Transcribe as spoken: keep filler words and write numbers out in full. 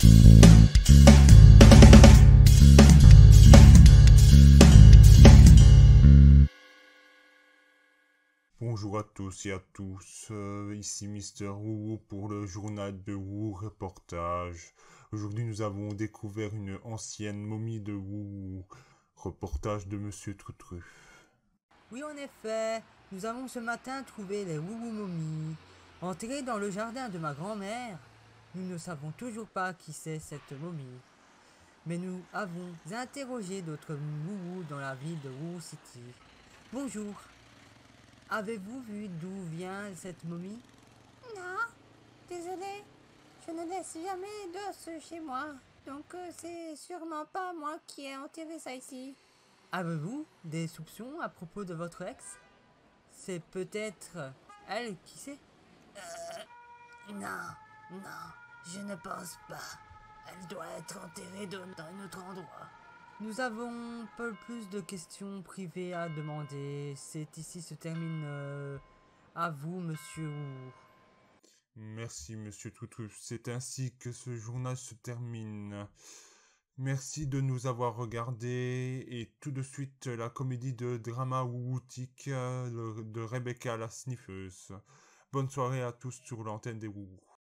Bonjour à tous et à tous, euh, ici Mister Wu pour le journal de Wu Reportage. Aujourd'hui nous avons découvert une ancienne momie de Wu, reportage de Monsieur Trutruf. Oui, en effet, nous avons ce matin trouvé les Wuwu-momies enterrées dans le jardin de ma grand-mère. Nous ne savons toujours pas qui c'est cette momie, mais nous avons interrogé d'autres Wuwu dans la ville de Wu City. Bonjour, avez-vous vu d'où vient cette momie? Non, désolé, je ne laisse jamais d'os chez moi, donc euh, c'est sûrement pas moi qui ai enterré ça ici. Avez-vous des soupçons à propos de votre ex? C'est peut-être elle, qui sait? Euh, non, non, je ne pense pas. Elle doit être enterrée dans un autre endroit. Nous avons un peu plus de questions privées à demander. C'est ici se termine euh, à vous, monsieur Wu. Merci Monsieur Trutruf, c'est ainsi que ce journal se termine. Merci de nous avoir regardés et tout de suite la comédie de drama Wuwutique de Rebecca la sniffeuse. Bonne soirée à tous sur l'antenne des Wu.